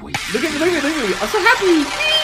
Look at me, look at me, look at me. I'm so happy.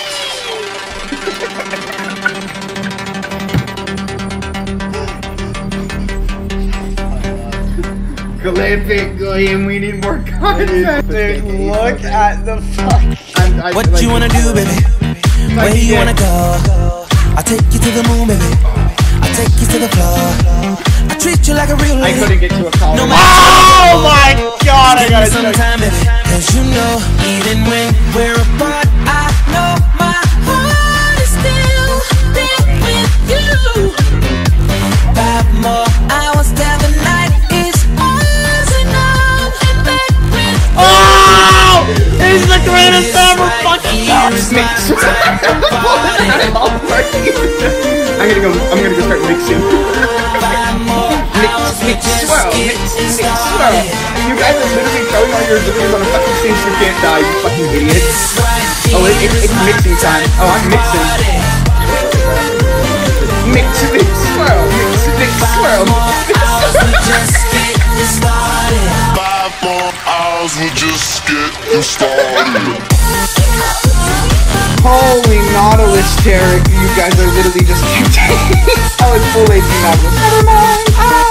Glim, we need more content. Dude, look at the fuck. What you wanna do, baby? Where you wanna go? I'll take you to the moon, baby. I'll take you to the floor. I treat you like a real lady. I couldn't get to a call. No Oh my god, I gotta some time, baby. Cause you know, even when we're apart, I know my heart is still there with you. 5 more hours till the night is ours and I'm in bed with you. Oh! He's the greatest ever fucking I'm gonna go start mixing. Mix, swirl. You guys are literally throwing all your abilities on a fucking stage you can't die, you fucking idiots. Oh, it's mixing time. Oh, I'm mixing. Mix, swirl. Mix, swirl. 5 more hours, we'll just get started. Holy Nautilus, Tarek, you guys are literally just oh, it's full AP Nautilus. Never mind.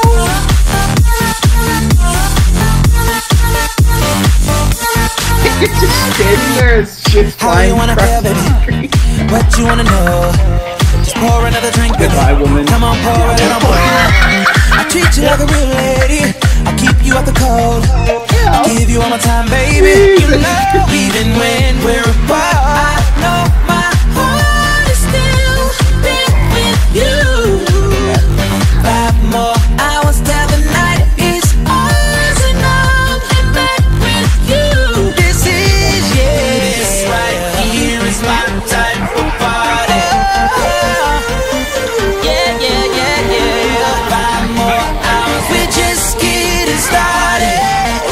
It's just standing there, it's shit flying across the street. What you wanna know? Just pour another drink, baby. Goodbye, woman. Come on, pour it and I'll pour. I treat you like a real lady. I'll keep you out the cold. I'll give you all my time, baby. You know, even when we're apart, I know my heart is still there with you. 5 more hours till the night is ours and I'm in bed with you. This is, this right here is my type of party. Yeah. 5 more hours, we're just getting started.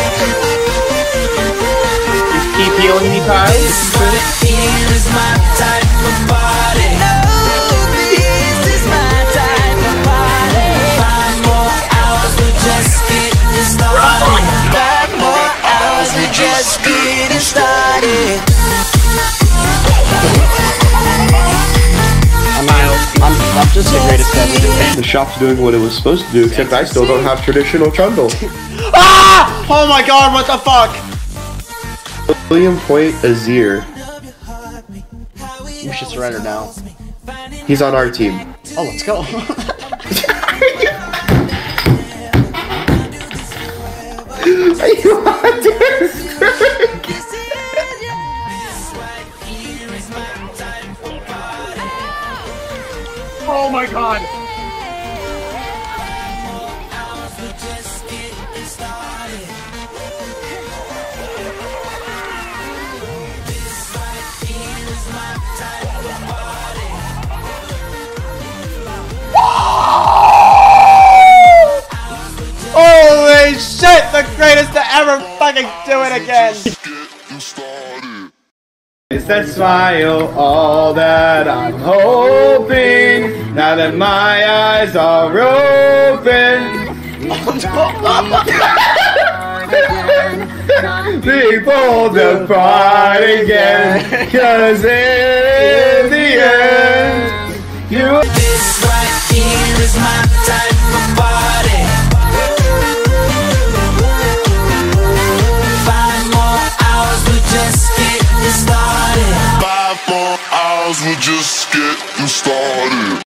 Keep healing me, Kyle. This right here is my type of party. This is my type of party. 5 more hours, we're just getting started. 5 more hours, we're just getting started. I'm just the greatest ever. The shop's doing what it was supposed to do, except I still don't have traditional trundle. Ah! Oh my god, what the fuck? William Point Azir. We should surrender now. He's on our team. Oh, let's go. You want to Oh my god. Holy shit, the greatest to ever fucking do it again. It's that smile, all that I'm hoping, now that my eyes are open. They pulled apart again, 'cause in the end, you. This right here is my type of party. 5 more hours, we're just getting started. 5 more hours, we're just getting started.